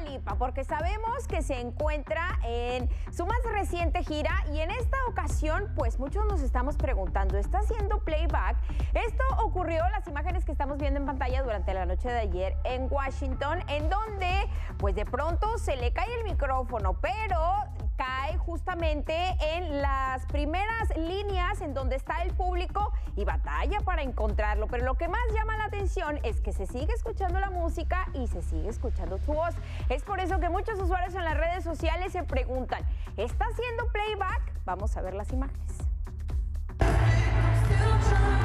Lipa, porque sabemos que se encuentra en su más reciente gira y en esta ocasión, pues muchos nos estamos preguntando, ¿está haciendo playback? Esto ocurrió, las imágenes que estamos viendo en pantalla durante la noche de ayer en Washington, en donde pues de pronto se le cae el micrófono, pero cae justamente en las primeras líneas en donde está el público y batalla para encontrarlo. Pero lo que más llama la atención es que se sigue escuchando la música y se sigue escuchando su voz. Es por eso que muchos usuarios en las redes sociales se preguntan, ¿está haciendo playback? Vamos a ver las imágenes.